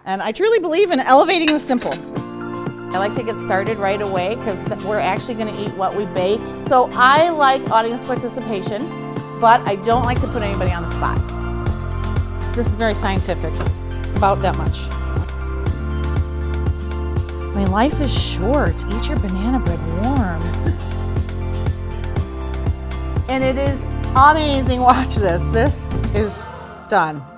And I truly believe in elevating the simple. I like to get started right away because we're actually going to eat what we bake. So I like audience participation, but I don't like to put anybody on the spot. This is very scientific, about that much. I mean, life is short. Eat your banana bread warm. And it is amazing. Watch this. This is done.